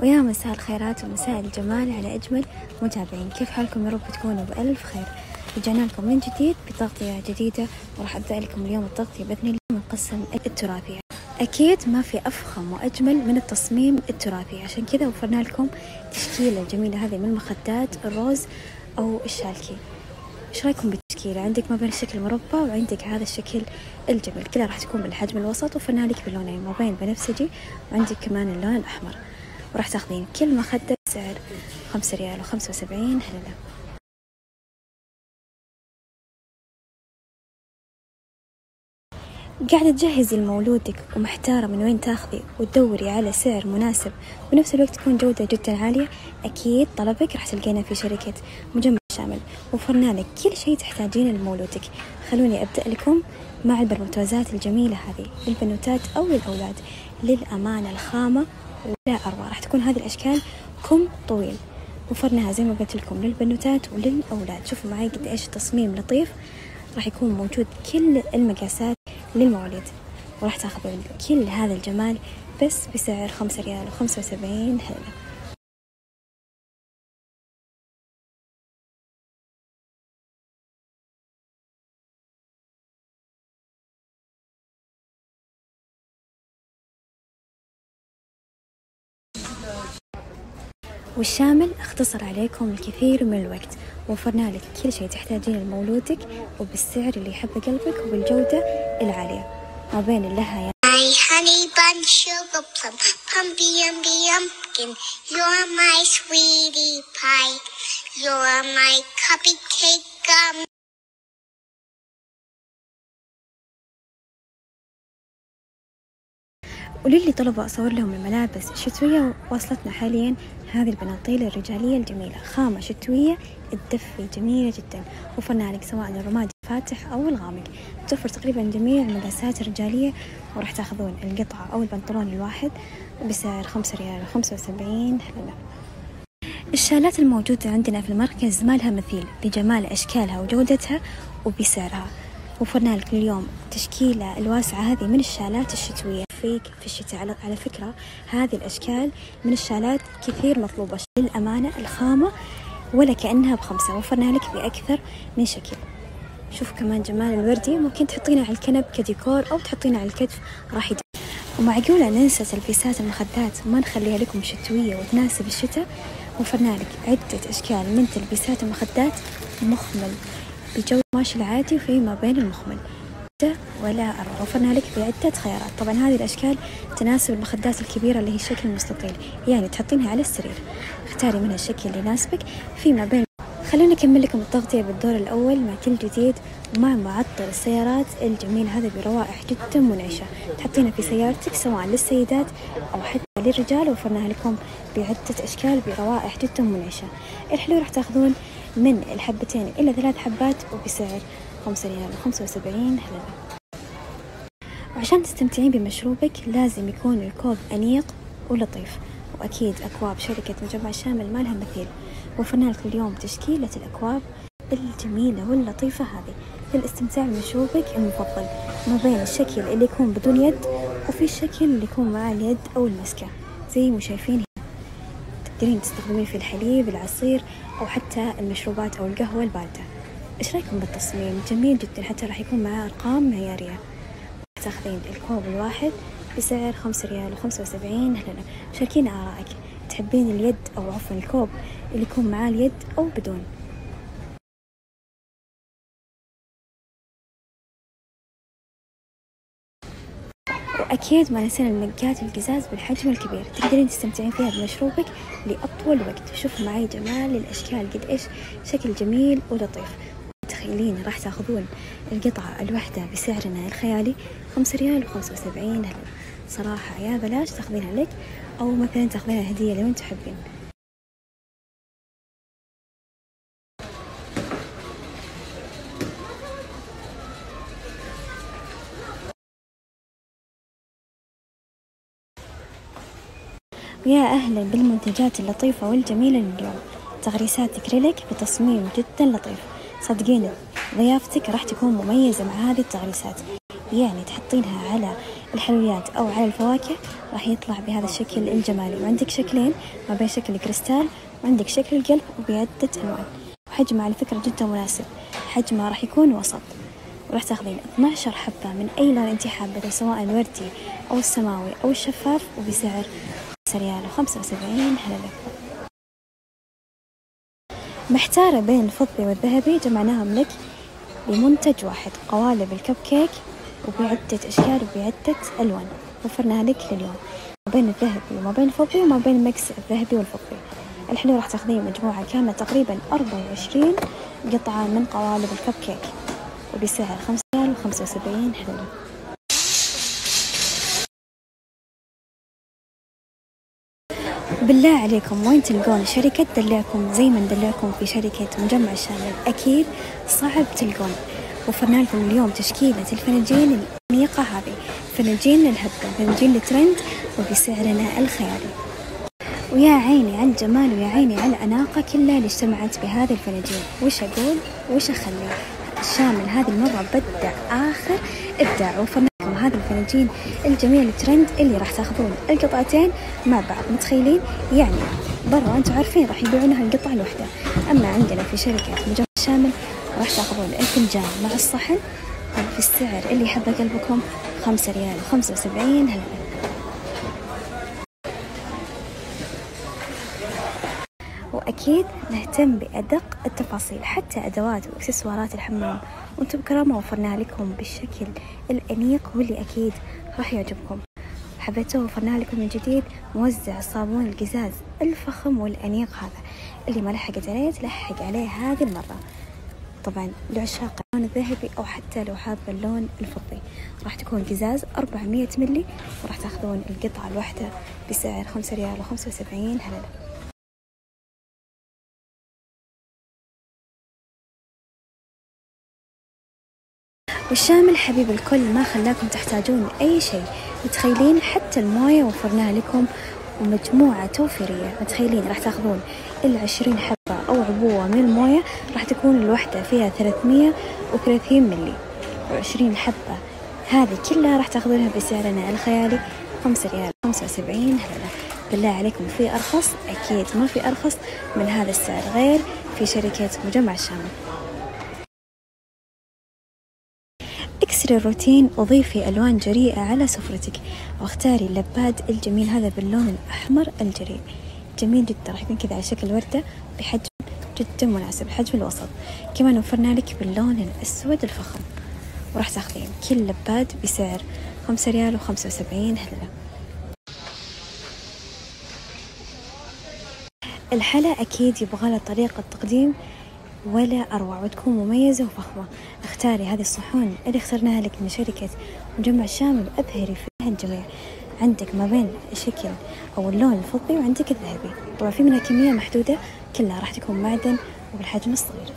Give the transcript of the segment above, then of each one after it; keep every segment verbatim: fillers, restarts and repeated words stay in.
ويا مساء الخيرات ومساء الجمال على أجمل متابعين. كيف حالكم؟ يا رب تكونوا بألف خير. رجعنا لكم من جديد بتغطية جديدة، وراح أبدأ لكم اليوم التغطية بإذن الله من قسم التراثي. أكيد ما في أفخم وأجمل من التصميم التراثي، عشان كذا وفرنا لكم تشكيلة الجميلة هذه من المخدات الروز أو الشالكي. إيش رأيكم بالتشكيلة؟ عندك ما بين الشكل مربع وعندك هذا الشكل الجميل، كلها راح تكون بالحجم الوسط، وفرنا لك باللونين ما بين بنفسجي وعندك كمان اللون الأحمر. وراح تاخذين كل مخدة بسعر خمسة ريال وخمسة وسبعين هللة. قاعدة تجهزي لمولودك ومحتارة من وين تاخذي وتدوري على سعر مناسب ونفس الوقت تكون جودة جدا عالية؟ أكيد طلبك راح تلقينا في شركة مجمع شامل، وفرنا لك كل شيء تحتاجينه لمولودك. خلوني أبدأ لكم مع البنوتوزات الجميلة هذه للبنوتات أو للأولاد. للأمانة الخامة ولا أروع، راح تكون هذه الأشكال كم طويل، وفرناها زي ما قلت لكم للبنوتات وللأولاد. شوفوا معي قد إيش التصميم لطيف، راح يكون موجود كل المقاسات للمواليد، وراح تاخذون كل هذا الجمال بس بسعر خمسة ريال وخمسة وسبعين هللة. والشامل اختصر عليكم الكثير من الوقت، وفرنا لك كل شيء تحتاجينه لمولودك وبالسعر اللي يحب قلبك وبالجودة العالية ما بين اللها. My honey bun sugar plum, pumpy umby umpkin, you're my sweetie pie, you're my cupcake gum. وللي طلبوا أصور لهم الملابس الشتوية، وصلتنا حاليا هذه البناطيل الرجالية الجميلة، خامة شتوية تدفي جميلة جدا، وفرنا لك سواء الرمادي الفاتح أو الغامق. توفر تقريبا جميع المقاسات الرجالية، وراح تاخذون القطعة أو البنطلون الواحد بسعر خمسة ريال وخمسة وسبعين هللة. الشالات الموجودة عندنا في المركز ما لها مثيل بجمال أشكالها وجودتها وبسعرها. وفرنا لك اليوم تشكيلة الواسعة هذه من الشالات الشتوية فيك في الشتاء. على, على فكرة هذه الأشكال من الشالات كثير مطلوبة للأمانة، الخامة ولا كأنها بخمسة. وفرنا لك بأكثر من شكل. شوف كمان جمال الوردي، ممكن تحطينه على الكنب كديكور أو تحطينه على الكتف، راح يدعم. ومعقولة ننسى تلبيسات المخدات ما نخليها لكم شتوية وتناسب الشتاء؟ وفرنا لك عدة أشكال من تلبيسات المخدات مخمل بجو ماشي العادي وفي ما بين المخمل ولا أروع. وفرنا لك بعدة خيارات. طبعا هذه الأشكال تناسب المخدات الكبيرة اللي هي شكل مستطيل، يعني تحطينها على السرير، اختاري منها الشكل اللي يناسبك في ما بين. خلونا نكمل لكم التغطية بالدور الأول مع كل جديد ومع معطر السيارات الجميل هذا بروائح جدا منعشة، تحطينها في سيارتك سواء للسيدات أو حتى للرجال. وفرناها لكم بعدة أشكال بروائح جدا منعشة. الحلو راح تاخذون من الحبتين إلى ثلاث حبات وبسعر خمسة ريال وخمسة وسبعين هللة. وعشان تستمتعين بمشروبك لازم يكون الكوب أنيق ولطيف، وأكيد أكواب شركة مجمع شامل ما لها مثيل. وفرنا لكم اليوم تشكيلة الأكواب الجميلة واللطيفة هذه للاستمتاع بمشروبك المفضل، ما بين الشكل اللي يكون بدون يد وفي الشكل اللي يكون مع اليد أو المسكة زي ما شايفين هنا. تقدرين تستخدمين في الحليب، العصير، أو حتى المشروبات أو القهوة الباردة. إيش رأيكم بالتصميم؟ جميل جدا، حتى راح يكون معاه أرقام معيارية. تاخذين الكوب الواحد بسعر خمسة ريال وخمسة وسبعين هللة. شاركينا آرائك، تحبين اليد أو عفوا الكوب اللي يكون معاه اليد أو بدون؟ وأكيد ما نسينا المجات القزاز بالحجم الكبير، تقدرين تستمتعين فيها بمشروبك لأطول وقت. شوفوا معي جمال الأشكال قد إيش شكل جميل ولطيف. تخيلين راح تاخذون القطعة الواحدة بسعرنا الخيالي خمسة ريال وخمسة وسبعين هللة. صراحة يا بلاش تاخذينها لك، أو مثلا تاخذينها هدية لمن تحبين. ويا أهلا بالمنتجات اللطيفة والجميلة اليوم. تغريسات أكريليك بتصميم جدا لطيف، صدقيني ضيافتك راح تكون مميزة مع هذه التغريسات. يعني تحطينها على الحلويات أو على الفواكه راح يطلع بهذا الشكل الجمالي. وعندك شكلين ما بين شكل الكريستال وعندك شكل القلب وبعدة ألوان. وحجمه على فكرة جدا مناسب، حجمه راح يكون وسط. وراح تاخذين اثني عشر حبة من أي لون أنت حابته، سواء الوردي أو السماوي أو الشفاف، وبسعر خمسة ريال وخمسة وسبعين هللة. محتارة بين الفضي والذهبي؟ جمعناهم لك بمنتج واحد، قوالب الكب كيك وبعدة أشكال وبعدة ألوان، وفرناها لك لليوم ما بين الذهبي وما بين الفضي وما بين ميكس الذهبي والفضي. الحلو راح تاخذين مجموعة كاملة تقريبا أربعة وعشرين قطعة من قوالب الكب كيك، وبسعر خمسة ريال وخمسة وسبعين هللة. بالله عليكم وين تلقون شركة تدلعكم زي ما ندلعكم في شركة مجمع الشامل؟ أكيد صعب تلقون. وفرنا لكم اليوم تشكيلة الفناجين الأنيقة هذه، فناجين للهبة، فناجين الترند، وبسعرنا الخيالي. ويا عيني على الجمال ويا عيني على الأناقة كلها اللي اجتمعت بهذه الفناجين. وش أقول وش أخلي؟ الشامل هذه المرة بدع آخر إبداع، وفرنا لكم هذه الفناجين الجميلة الترند اللي راح تاخذون القطعتين مع بعض. متخيلين يعني برا أنتم عارفين راح يبيعونها القطعة الواحدة، أما عندنا في شركة مجمع الشامل راح تاخذون الفنجان مع الصحن في السعر اللي حبه قلبكم، خمسة ريال وخمسة وسبعين هللة. وأكيد نهتم بأدق التفاصيل، حتى أدوات وإكسسوارات الحمام وأنتم بكرامة وفرناها لكم بالشكل الأنيق واللي أكيد راح يعجبكم. حبيتوه وفرناها لكم من جديد موزع صابون القزاز الفخم والأنيق هذا، اللي ما لحقت عليه تلحق عليه هذه المرة. طبعا لعشاق اللون الذهبي أو حتى لو حابة اللون الفضي، راح تكون قزاز أربعمية ملي، وراح تاخذون القطعة الواحدة بسعر خمسة ريال وخمسة وسبعين هللة. والشامل حبيب الكل ما خلاكم تحتاجون أي شيء. متخيلين حتى الموية وفرناها لكم ومجموعة توفيرية. متخيلين راح تاخذون العشرين حبة أو عبوة من الموية، راح تكون الوحدة فيها ثلاثمية وثلاثين ملي، وعشرين حبة هذه كلها راح تاخذونها بسعرنا الخيالي خمسة ريال خمسة وسبعين هللة. بالله عليكم في أرخص؟ أكيد ما في أرخص من هذا السعر غير في شركة مجمع الشامل. اكسري الروتين وضيفي ألوان جريئة على سفرتك، واختاري اللباد الجميل هذا باللون الأحمر الجريء، جميل جدا، راح يكون كذا على شكل وردة بحجم جدا مناسب، الحجم الوسط. كمان وفرنا لك باللون الأسود الفخم، وراح تاخذين كل لباد بسعر خمسة ريال وخمسة وسبعين هللة. الحلا أكيد يبغى طريقة تقديم ولا أروع وتكون مميزة وفخمة. اختاري هذه الصحون اللي اخترناها لك من شركة مجمع الشامل، أبهري فيها الجميع. عندك ما بين الشكل أو اللون الفضي وعندك الذهبي، طبعا في منها كمية محدودة، كلها راح تكون معدن وبالحجم الصغير.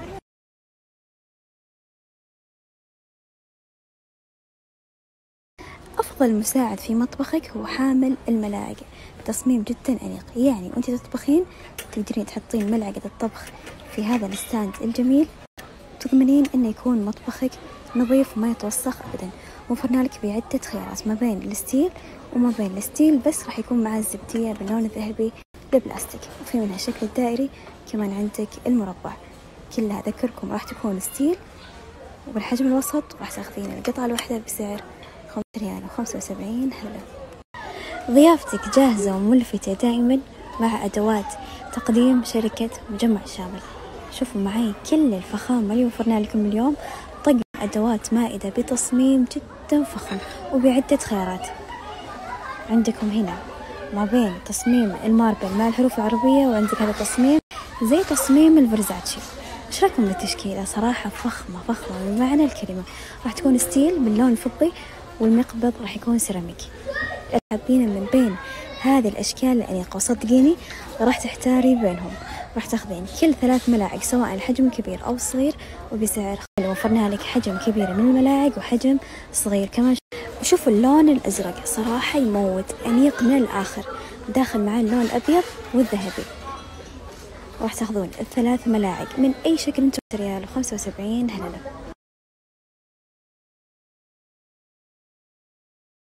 أفضل مساعد في مطبخك هو حامل الملاعق بتصميم جدا أنيق، يعني وانت تطبخين تقدرين تحطين ملعقة الطبخ في هذا الستاند الجميل، تضمنين انه يكون مطبخك نظيف وما يتوسخ ابدا. وفرنا لك بعدة خيارات ما بين الستيل وما بين الستيل بس راح يكون مع الزبدية باللون الذهبي البلاستيك، وفي منها شكل الدائري، كمان عندك المربع. كلها اذكركم راح تكون ستيل وبالحجم الوسط، وراح تاخذين القطعة الواحدة بسعر خمسة ريال وخمسة وسبعين هللة. ضيافتك جاهزة وملفتة دائما مع أدوات تقديم شركة مجمع الشامل. شوفوا معي كل الفخامة اللي وفرنا لكم اليوم، طقم أدوات مائدة بتصميم جدا فخم وبعدة خيارات. عندكم هنا ما بين تصميم الماربل مع الحروف العربية، وعندك هذا التصميم زي تصميم الفرزاتشي. ايش رايكم بالتشكيلة؟ صراحة فخمة فخمة بمعنى الكلمة. راح تكون ستيل باللون الفضي، والمقبض راح يكون سيراميك. حابين من بين هذه الأشكال الأنيقة، وصدقيني راح تحتاري بينهم. راح تاخذين كل ثلاث ملاعق سواء الحجم كبير أو صغير، وبسعر خيالي. وفرنا لك حجم كبير من الملاعق وحجم صغير كمان. وشوفوا اللون الأزرق صراحة يموت، أنيق من الآخر، داخل معاه اللون الأبيض والذهبي. راح تاخذون الثلاث ملاعق من أي شكل انتم، ريال وخمسة وسبعين هللة.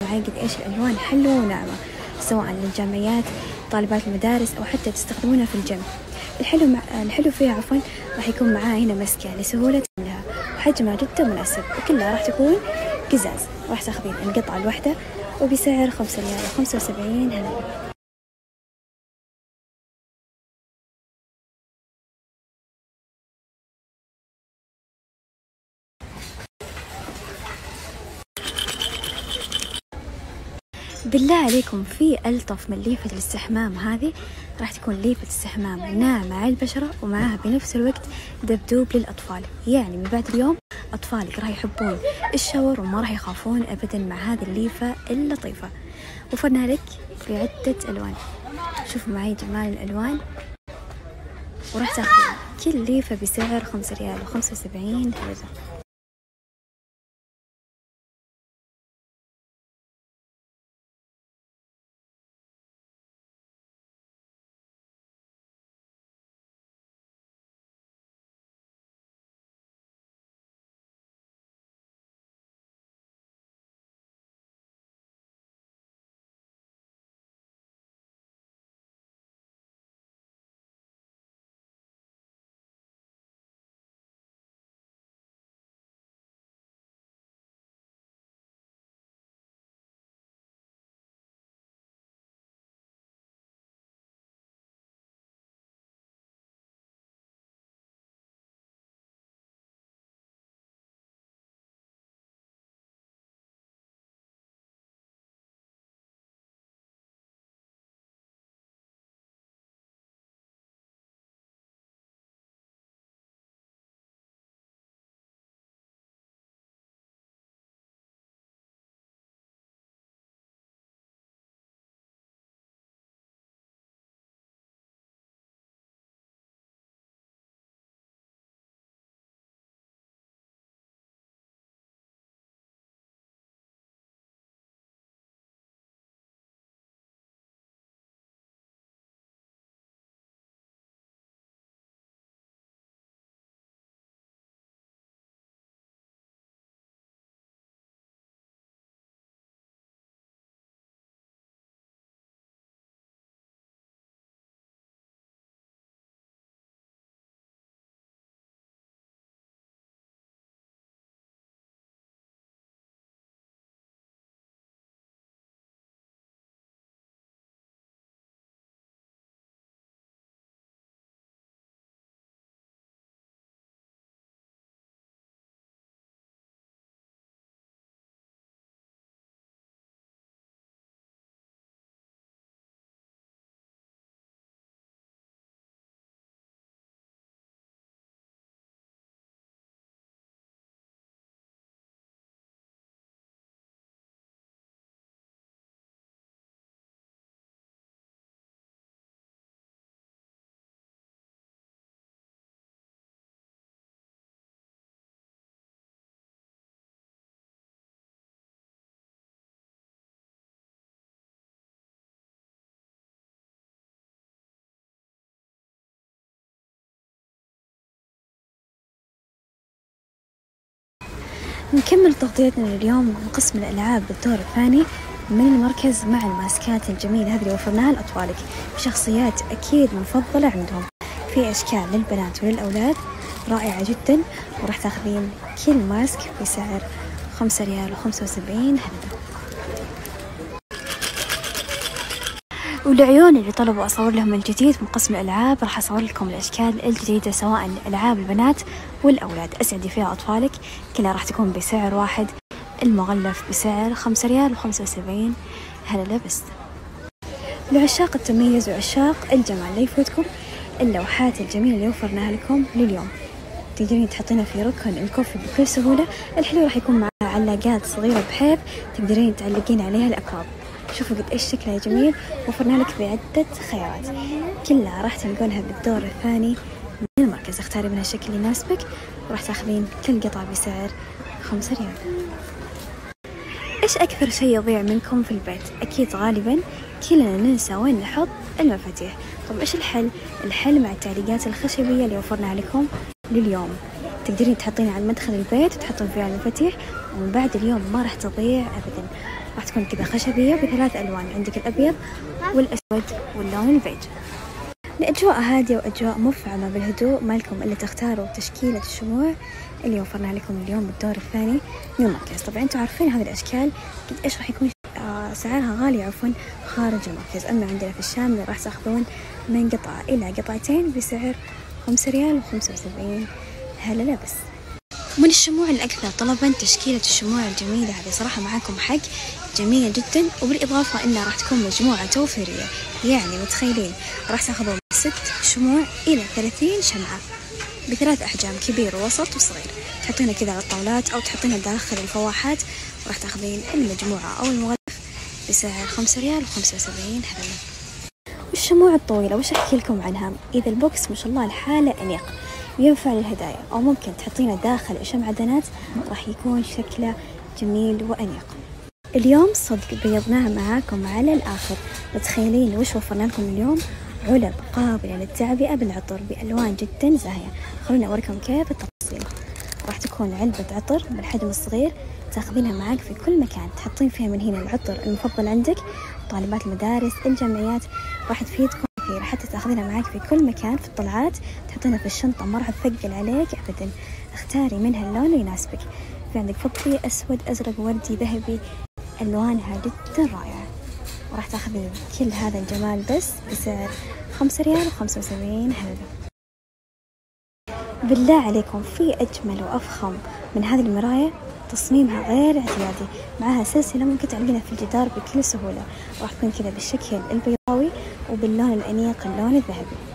معي قد إيش الألوان حلوة وناعمة، سواء للجامعيات، طالبات المدارس، أو حتى تستخدمونها في الجيم. الحلو مع... الحلو فيها عفوا راح يكون معاه هنا مسكة لسهولة حملها، وحجمها جدا مناسب، وكلها راح تكون قزاز. راح تاخذين القطعة الواحدة وبسعر خمسة ريال وخمسة وسبعين هللة. بالله عليكم، في ألطف من ليفة الاستحمام هذه. راح تكون ليفة استحمام ناعمة على البشرة، ومعها بنفس الوقت دبدوب للأطفال. يعني من بعد اليوم أطفالك راح يحبون الشاور وما راح يخافون أبدا مع هذه الليفة اللطيفة. وفرنا لك بعدة ألوان، شوفوا معي جمال الألوان. وراح تاخذين كل ليفة بسعر خمسة ريال وخمسة وسبعين هللة. نكمل تغطيتنا لليوم من قسم الألعاب بالدور الثاني من المركز، مع الماسكات الجميلة هذه اللي وفرناها لأطفالك بشخصيات أكيد مفضلة عندهم، في أشكال للبنات وللأولاد رائعة جدا. وراح تاخذين كل ماسك بسعر خمسة ريال وخمسة وسبعين هللة. والعيون اللي طلبوا أصور لهم الجديد من قسم الألعاب، راح أصور لكم الأشكال الجديدة سواء ألعاب البنات والأولاد. أسعدي فيها أطفالك، كلها راح تكون بسعر واحد، المغلف بسعر خمسة ريال وخمسة وسبعين هللة بس. لعشاق التميز وعشاق الجمال لا يفوتكم اللوحات الجميلة اللي وفرناها لكم لليوم. تقدرين تحطينها في ركن الكوفي بكل سهولة. الحلو راح يكون معها علاقات صغيرة بحيب تقدرين تعلقين عليها الأكواب. شوفوا قد إيش شكلها جميل، وفرنا لك بعدة خيارات كلها راح تلقونها بالدور الثاني من المركز. اختاري منها الشكل اللي يناسبك، وراح تاخذين كل قطعة بسعر خمسة ريال. إيش أكثر شيء يضيع منكم في البيت؟ أكيد غالبا كلنا ننسى وين نحط المفاتيح. طب إيش الحل؟ الحل مع التعليقات الخشبية اللي وفرناها لكم لليوم. تقدرين تحطين على مدخل البيت وتحطين فيها المفاتيح، ومن بعد اليوم ما راح تضيع أبدا. راح تكون كذا خشبية بثلاث ألوان، عندك الأبيض والأسود واللون البيج. لأجواء هادية وأجواء مفعمة بالهدوء ما لكم إلا تختاروا تشكيلة الشموع اللي وفرنا لكم اليوم بالدور الثاني نيو ماركز. طبعا انتم عارفين هذه الأشكال قد إيش راح يكون سعرها غالي عفوا خارج المركز، أما عندنا في الشام راح تأخذون من قطعة إلى قطعتين بسعر خمسة ريال وخمسة وسبعين هللة بس. من الشموع الأكثر طلبا تشكيلة الشموع الجميلة هذه، صراحة معاكم حق جميلة جدا، وبالإضافة إنها راح تكون مجموعة توفيرية، يعني متخيلين راح تاخذون ست شموع إلى ثلاثين شمعة بثلاث أحجام كبير ووسط وصغير، تحطينها كذا على الطاولات أو تحطينها داخل الفواحات، وراح تاخذين المجموعة أو المغلف بسعر خمسة ريال وخمسة وسبعين هللة. والشموع الطويلة وش أحكي لكم عنها؟ إذا البوكس ما شاء الله الحالة أنيق ينفع للهدايا، أو ممكن تحطينه داخل شمعدانات راح يكون شكله جميل وأنيق. اليوم صدق بيضناها معاكم على الآخر، متخيلين وش وفرنا لكم اليوم؟ علب قابلة للتعبئة بالعطر بألوان جدا زاهية. خلونا أوريكم كيف التفاصيل. راح تكون علبة عطر بالحجم الصغير تاخذينها معاك في كل مكان، تحطين فيها من هنا العطر المفضل عندك، طالبات المدارس الجمعيات راح تفيدكم كثير، حتى تاخذينها معاك في كل مكان في الطلعات، تحطينها في الشنطة ما راح تثقل عليك أبدا. اختاري منها اللون اللي يناسبك، في عندك فضي أسود أزرق وردي ذهبي، ألوانها جدا رائعة، وراح تاخذين كل هذا الجمال بس بسعر خمسة ريال وخمسة وسبعين هللة. بالله عليكم في أجمل وأفخم من هذه المراية؟ تصميمها غير اعتيادي، معها سلسلة ممكن تعلقينها في الجدار بكل سهولة، راح تكون كذا بالشكل البيضاوي وباللون الأنيق اللون الذهبي.